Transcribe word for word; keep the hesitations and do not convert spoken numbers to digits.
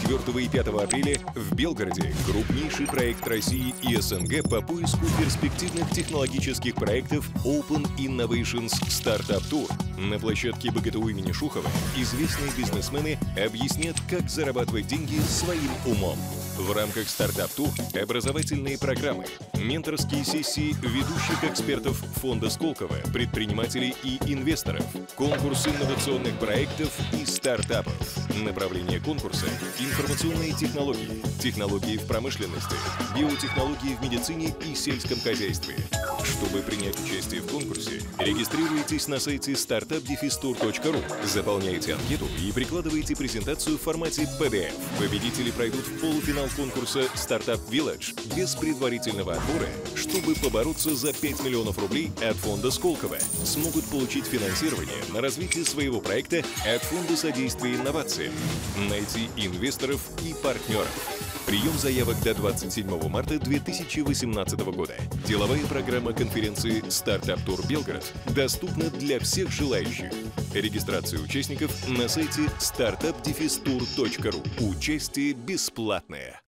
четвёртого и пятого апреля в Белгороде крупнейший проект России и СНГ по поиску перспективных технологических проектов Open Innovations Startup Tour. На площадке БГТУ имени Шухова известные бизнесмены объяснят, как зарабатывать деньги своим умом. В рамках Startup Tour образовательные программы, менторские сессии ведущих экспертов фонда Сколково, предпринимателей и инвесторов, конкурс инновационных проектов и стартапов. Направление конкурса – информационные технологии, технологии в промышленности, биотехнологии в медицине и сельском хозяйстве. Чтобы принять участие в конкурсе, регистрируйтесь на сайте стартап дефис тур точка ру, заполняйте анкету и прикладывайте презентацию в формате пи ди эф. Победители пройдут в полуфинал конкурса Startup Village без предварительного отбора, чтобы побороться за пять миллионов рублей от фонда Сколково. Смогут получить финансирование на развитие своего проекта от Фонда содействия инновациям, найти инвесторов и партнеров. Прием заявок до двадцать седьмого марта две тысячи восемнадцатого года. Деловая программа конференции Startup Tour Белгород доступна для всех желающих. Регистрация участников на сайте стартап дефис тур точка ру. Участие бесплатное.